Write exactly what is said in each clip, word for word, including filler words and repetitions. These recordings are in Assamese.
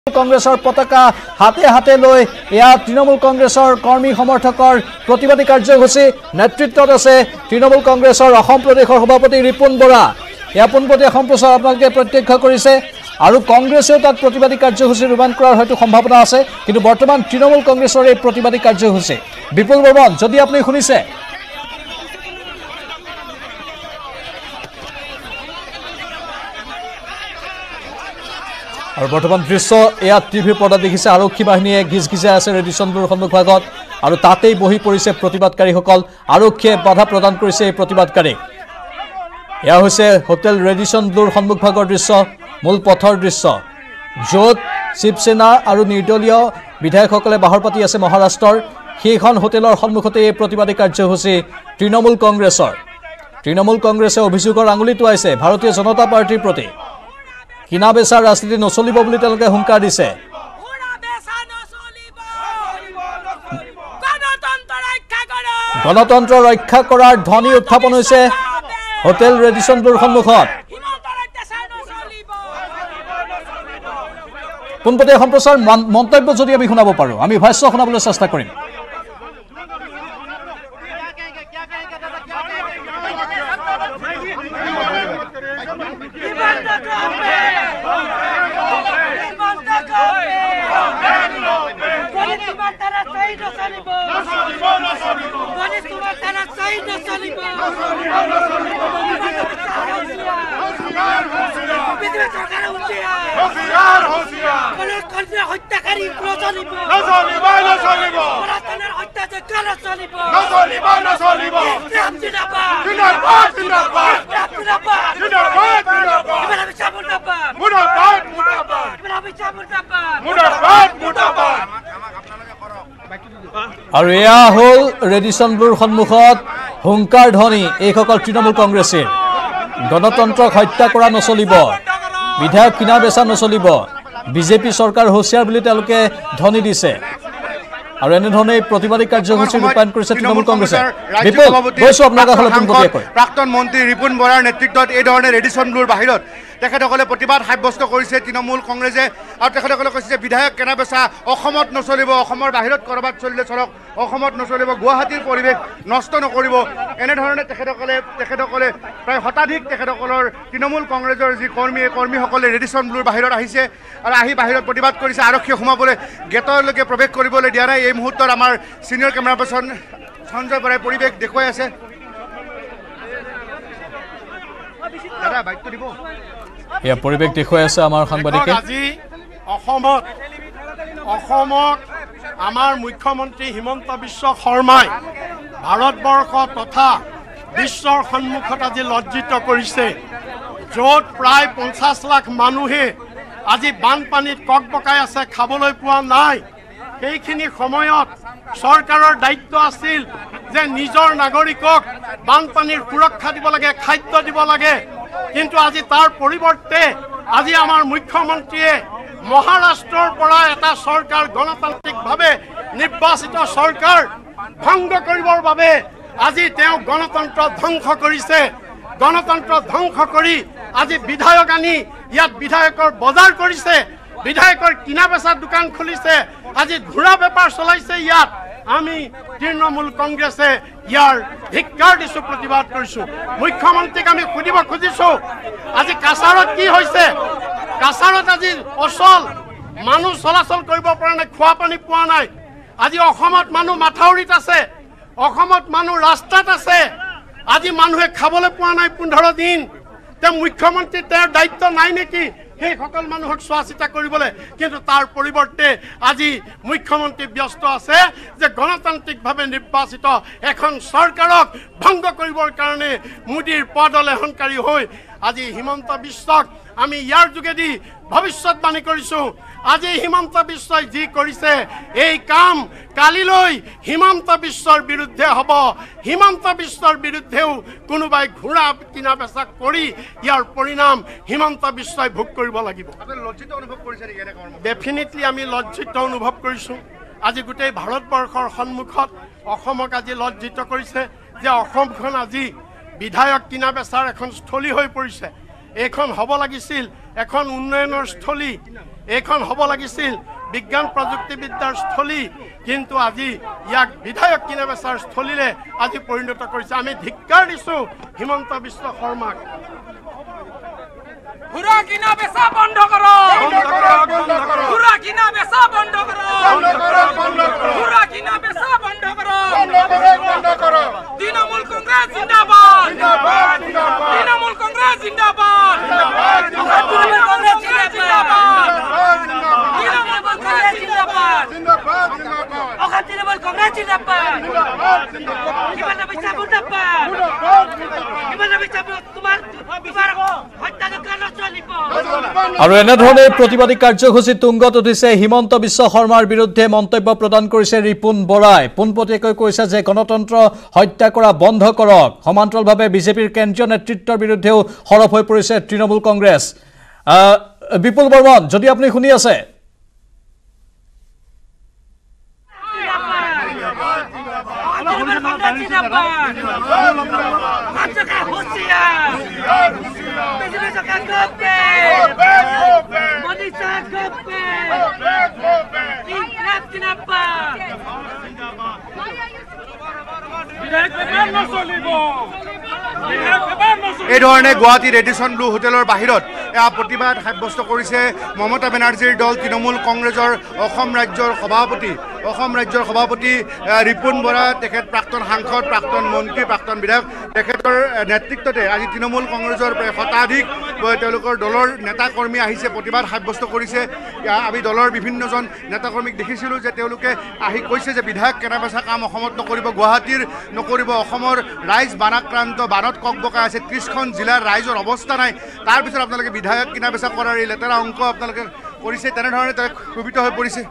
কংগ্ৰেছৰ পতাকা হাতে হাতে লৈ এয়া তৃণমূল কংগ্ৰেছৰ কৰ্মী সমৰ্থকৰ প্ৰতিবাদী কাৰ্যসূচী নেতৃত্বত আছে তৃণমূল কংগ্ৰেছৰ অসম প্ৰদেশৰ সভাপতি ৰিপুন বৰা। এয়া পোনপটীয়া সম্প্ৰচাৰ আপোনালোকে প্ৰত্যক্ষ কৰিছে আৰু কংগ্ৰেছেও তাত প্ৰতিবাদী কাৰ্যসূচী ৰূপায়ণ কৰাৰ হয়তো সম্ভাৱনা আছে, কিন্তু বৰ্তমান তৃণমূল কংগ্ৰেছৰ এই প্ৰতিবাদী কাৰ্যসূচী। বিপুল বৰ্মন, যদি আপুনি শুনিছে আৰু বৰ্তমান দৃশ্য এয়া টিভিৰ পৰ্দাত দেখিছে আৰক্ষী বাহিনীয়ে ঘিচ ঘিচাই আছে ৰেডিচনটোৰ সন্মুখভাগত আৰু তাতেই বহি পৰিছে প্ৰতিবাদকাৰীসকল। আৰক্ষীয়ে বাধা প্ৰদান কৰিছে এই প্ৰতিবাদকাৰীক। এয়া হৈছে হোটেল ৰেডিচনটোৰ সন্মুখভাগৰ দৃশ্য, মূল পথৰ দৃশ্য, য'ত শিৱসেনা আৰু নিৰ্দলীয় বিধায়কসকলে বাহৰ পাতি আছে মহাৰাষ্ট্ৰৰ। সেইখন হোটেলৰ সন্মুখতে এই প্ৰতিবাদী কাৰ্যসূচী তৃণমূল কংগ্ৰেছৰ। তৃণমূল কংগ্ৰেছে অভিযোগৰ আঙুলি টোৱাইছে ভাৰতীয় জনতা পাৰ্টিৰ প্ৰতি। কিনা বেচাৰ ৰাজনীতি নচলিব বুলি তেওঁলোকে হুংকাৰ দিছে। গণতন্ত্ৰ ৰক্ষা কৰাৰ ধ্বনি উত্থাপন হৈছে হোটেল ৰেডিচনটোৰ সন্মুখত। পোনপটীয়া সম্প্ৰচাৰ মন্তব্য যদি আমি শুনাব পাৰোঁ, আমি ভাষ্য শুনাবলৈ চেষ্টা কৰিম। আৰু এয়া হ'ল ৰেডিচনটোৰ সন্মুখত হুংকাৰ ধ্বনি এইসকল তৃণমূল কংগ্ৰেছীৰ। গণতন্ত্ৰক হত্যা কৰা নচলিব, বিধায়ক কিনা বেচা নচলিব, বিজেপি চৰকাৰ হুঁচিয়াৰ বুলি তেওঁলোকে ধ্বনি দিছে আৰু এনেধৰণে প্ৰতিবাদী কাৰ্যসূচী ৰূপায়ণ কৰিছে তৃণমূল কংগ্ৰেছে। প্ৰাক্তন মন্ত্ৰী ৰিপুন বৰাৰ নেতৃত্বত এই ধৰণে ৰেডিচন ব্লুৰ বাহিৰত তেখেতসকলে প্ৰতিবাদ সাব্যস্ত কৰিছে তৃণমূল কংগ্ৰেছে। আৰু তেখেতসকলে কৈছে যে বিধায়ক কেনা বেচা অসমত নচলিব, অসমৰ বাহিৰত ক'ৰবাত চলিলে চলক, অসমত নচলিব, গুৱাহাটীৰ পৰিৱেশ নষ্ট নকৰিব। এনেধৰণে তেখেতসকলে তেখেতসকলে প্ৰায় শতাধিক তেখেতসকলৰ তৃণমূল কংগ্ৰেছৰ যি কৰ্মী এই কৰ্মীসকলে ৰেডিচন ব্লুৰ বাহিৰত আহিছে আৰু আহি বাহিৰত প্ৰতিবাদ কৰিছে। আৰক্ষীয়ে সোমাবলৈ গেটলৈকে প্ৰৱেশ কৰিবলৈ দিয়া নাই। এই মুহূৰ্তত আমাৰ ছিনিয়ৰ কেমেৰা পাৰ্চন সঞ্জয় বৰাই পৰিৱেশ দেখুৱাই আছে। দাদা বাইকটো দিব। এয়া পৰিৱেশ দেখুৱাই আছে আমাৰ সাংবাদিকে। আজি অসমত অসমক আমাৰ মুখ্যমন্ত্ৰী হিমন্ত বিশ্ব শৰ্মাই ভাৰতবৰ্ষ তথা বিশ্বৰ সন্মুখত আজি লজ্জিত কৰিছে, য'ত প্ৰায় পঞ্চাছ লাখ মানুহে আজি বানপানীত ককবকাই আছে, খাবলৈ পোৱা নাই। সেইখিনি সময়ত চৰকাৰৰ দায়িত্ব আছিল যে নিজৰ নাগৰিকক বানপানীৰ সুৰক্ষা দিব লাগে, খাদ্য দিব লাগে, কিন্তু আজি তাৰ পৰিৱৰ্তে আজি আমাৰ মুখ্যমন্ত্ৰীয়ে মহাৰাষ্ট্ৰৰ পৰা এটা চৰকাৰ, গণতান্ত্ৰিকভাৱে নিৰ্বাচিত চৰকাৰ ভংগ কৰিবৰ বাবে আজি তেওঁ গণতন্ত্ৰ ধ্বংস কৰিছে। গণতন্ত্ৰ ধ্বংস কৰি আজি বিধায়ক আনি ইয়াত বিধায়কৰ বজাৰ কৰিছে, বিধায়কৰ কিনা বেচাৰ দোকান খুলিছে, আজি ঘোঁৰা বেপাৰ চলাইছে ইয়াত। আমি তৃণমূল কংগ্ৰেছে ইয়াৰ ধিক্কাৰ দিছোঁ, প্ৰতিবাদ কৰিছোঁ। মুখ্যমন্ত্ৰীক আমি সুধিব খুজিছোঁ, আজি কাছাৰত কি হৈছে? কাছাৰত আজি অচল, মানুহ চলাচল কৰিব পৰা নাই, খোৱা পানী পোৱা নাই। আজি অসমত মানুহ মাথাউৰিত আছে, অসমত মানুহ ৰাস্তাত আছে, আজি মানুহে খাবলৈ পোৱা নাই পোন্ধৰ দিন। তেওঁ মুখ্যমন্ত্ৰী, তেওঁৰ দায়িত্ব নাই নেকি সেইসকল মানুহক চোৱা চিতা কৰিবলৈ? কিন্তু তাৰ পৰিৱৰ্তে আজি মুখ্যমন্ত্ৰী ব্যস্ত আছে যে গণতান্ত্ৰিকভাৱে নিৰ্বাচিত এখন চৰকাৰক ভংগ কৰিবৰ কাৰণে মোদীৰ পদলেহনকাৰী হৈ আজি হিমন্ত বিশ্বক আমি ইয়াৰ যোগেদি ভৱিষ্যতবাণী কৰিছোঁ। আজি হিমন্ত বিশ্বই যি কৰিছে এই কাম কালিলৈ হিমন্ত বিশ্বৰ বিৰুদ্ধে হ'ব। হিমন্ত বিশ্বৰ বিৰুদ্ধেও কোনোবাই ঘোঁৰা কিনা বেচা কৰি ইয়াৰ পৰিণাম হিমন্ত বিশ্বই ভোগ কৰিব লাগিব। ডেফিনেটলি আমি লজ্জিত অনুভৱ কৰিছোঁ। আজি গোটেই ভাৰতবৰ্ষৰ সন্মুখত অসমক আজি লজ্জিত কৰিছে যে অসমখন আজি বিধায়ক কিনা বেচাৰ এখন স্থলী হৈ পৰিছে। এখন হ'ব লাগিছিল এখন উন্নয়নৰ স্থলী। এইখন হ'ব লাগিছিল বিজ্ঞান প্ৰযুক্তিবিদ্যাৰ স্থলী, কিন্তু আজি ইয়াক বিধায়ক কিনা বেচাৰ স্থলীৰে আজি পৰিণত কৰিছে। আমি ধিক্কাৰ দিছোঁ হিমন্ত বিশ্ব শৰ্মাক। ঘোড়া কিনা বেচা বন্ধ করো, ঘোড়া কিনা বেচা বন্ধ করো, ঘোড়া কিনা বেচা বন্ধ করো, তৃণমূল কংগ্রেস জিন্দাবাদ, তৃণমূল কংগ্রেস জিন্দাবাদ, তৃণমূল কংগ্রেস জিন্দাবাদ, তৃণমূল কংগ্রেস জিন্দাবাদ, অখান তৃণমূল কংগ্রেস জিন্দাবাদ, কিমান বেচা জিন্দাবাদ, কিমান বেচা তোমার তোমার হত্যাকাণ্ড চলিব। আৰু এনেধৰণে প্ৰতিবাদী কাৰ্যসূচী তুংগত উঠিছে। হিমন্ত বিশ্ব শৰ্মাৰ বিৰুদ্ধে মন্তব্য প্ৰদান কৰিছে ৰিপুণ বৰাই। পোনপটীয়াকৈ কৈছে যে গণতন্ত্ৰ হত্যা কৰা বন্ধ কৰক। সমান্তৰালভাৱে বিজেপিৰ কেন্দ্ৰীয় নেতৃত্বৰ বিৰুদ্ধেও সৰব হৈ পৰিছে তৃণমূল কংগ্ৰেছ। বিপুল বৰ্মন, যদি আপুনি শুনি আছে, এই ধৰণে গুৱাহাটীৰ ৰেডিচন ব্লু হোটেলৰ বাহিৰত এয়া প্ৰতিবাদ সাব্যস্ত কৰিছে মমতা বেনাৰ্জীৰ দল তৃণমূল কংগ্ৰেছৰ অসম ৰাজ্যৰ সভাপতি অসম ৰাজ্যৰ সভাপতি ৰিপুণ বৰা, তেখেত প্ৰাক্তন সাংসদ, প্ৰাক্তন মন্ত্ৰী, প্ৰাক্তন বিধায়ক। তেখেতৰ নেতৃত্বতে আজি তৃণমূল কংগ্ৰেছৰ প্ৰায় শতাধিক তেওঁলোকৰ দলৰ নেতাকৰ্মী আহিছে, প্ৰতিবাদ সাব্যস্ত কৰিছে। আমি দলৰ বিভিন্নজন নেতাকৰ্মীক দেখিছিলোঁ যে তেওঁলোকে আহি কৈছে যে বিধায়ক কেনেবেচা কাম অসমত নকৰিব, গুৱাহাটীৰ নকৰিব। অসমৰ ৰাইজ বানাক্ৰান্ত, বানত ককবকাই আছে। ত্ৰিছখন জিলাৰ ৰাইজৰ অৱস্থা নাই। তাৰপিছত আপোনালোকে বিধায়ক কিনা বেচা কৰাৰ এই লেতেৰা অংক আপোনালোকে কৰিছে, তেনেধৰণে তেওঁ ক্ষোভিত হৈ পৰিছে।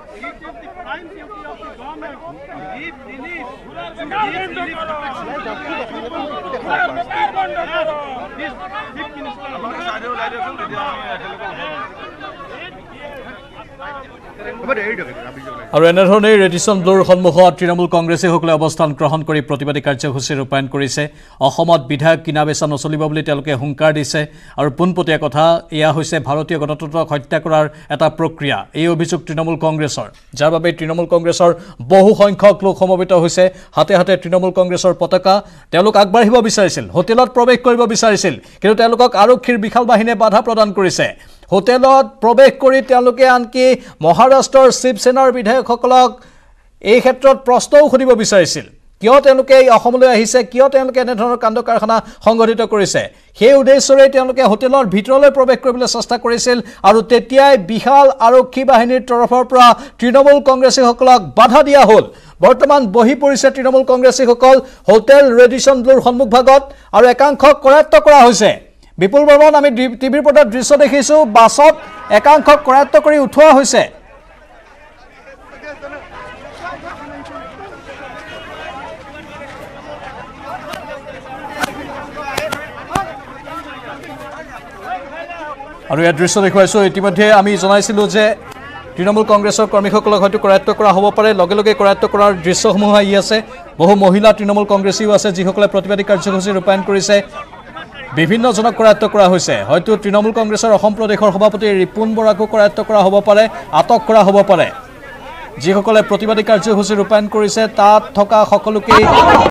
আৰু এনেধৰণে ৰেডিচন ব্লুৰ সন্মুখত তৃণমূল কংগ্ৰেছীসকলে অৱস্থান গ্ৰহণ কৰি প্ৰতিবাদী কাৰ্যসূচী ৰূপায়ণ কৰিছে। অসমত বিধায়ক কিনা বেচা নচলিব বুলি তেওঁলোকে হুংকাৰ দিছে। আৰু পোনপটীয়া কথা, এয়া হৈছে ভাৰতীয় গণতন্ত্ৰক হত্যা কৰাৰ এটা প্ৰক্ৰিয়া। এই অভিযোগ তৃণমূল কংগ্ৰেছৰ, যাৰ বাবে তৃণমূল কংগ্ৰেছৰ বহু সংখ্যক লোক সমবেত হৈছে। হাতে হাতে তৃণমূল কংগ্ৰেছৰ পতাকা। তেওঁলোক আগবাঢ়িব বিচাৰিছিল, হোটেলত প্ৰৱেশ কৰিব বিচাৰিছিল, কিন্তু তেওঁলোকক আৰক্ষীৰ বিশাল বাহিনীয়ে বাধা প্ৰদান কৰিছে। হোটেলত প্ৰৱেশ কৰি তেওঁলোকে আনকি মহাৰাষ্ট্ৰৰ শিৱসেনাৰ বিধায়কসকলক এই ক্ষেত্ৰত প্ৰশ্নও সুধিব বিচাৰিছিল, কিয় তেওঁলোকে অসমলৈ আহিছে, কিয় তেওঁলোকে এনেধৰণৰ কাণ্ড কাৰখানা সংঘটিত কৰিছে। সেই উদ্দেশ্যৰে তেওঁলোকে হোটেলৰ ভিতৰলৈ প্ৰৱেশ কৰিবলৈ চেষ্টা কৰিছিল। আৰু তেতিয়াই বিশাল আৰক্ষী বাহিনীৰ তৰফৰ পৰা তৃণমূল কংগ্ৰেছীসকলক বাধা দিয়া হ'ল। বৰ্তমান বহি পৰিছে তৃণমূল কংগ্ৰেছীসকল হোটেল ৰেডিচন ব্লুৰ সন্মুখভাগত, আৰু একাংশক কৰায়ত্ব কৰা হৈছে। বিপুল বৰ্মন, আমি টিভিৰ পৰ্দাত দৃশ্য দেখিছোঁ, বাছত একাংশক কৰায়ত্ব কৰি উঠোৱা হৈছে। আৰু ইয়াৰ দৃশ্য দেখুৱাইছোঁ। ইতিমধ্যে আমি জনাইছিলোঁ যে তৃণমূল কংগ্ৰেছৰ কৰ্মীসকলক হয়তো কৰায়ত্ব কৰা হ'ব পাৰে। লগে লগে কৰায়ত্ব কৰাৰ দৃশ্যসমূহ আহি আছে। বহু মহিলা তৃণমূল কংগ্ৰেছীও আছে যিসকলে প্ৰতিবাদী কাৰ্যসূচী ৰূপায়ণ কৰিছে। বিভিন্নজনক কৰায়ত্ব কৰা হৈছে। হয়তো তৃণমূল কংগ্ৰেছৰ অসম প্ৰদেশৰ সভাপতি ৰিপুণ বৰাকো কৰায়ত্ব কৰা হ'ব পাৰে, আটক কৰা হ'ব পাৰে। যিসকলে প্ৰতিবাদী কাৰ্যসূচী ৰূপায়ণ কৰিছে তাত থকা সকলোকে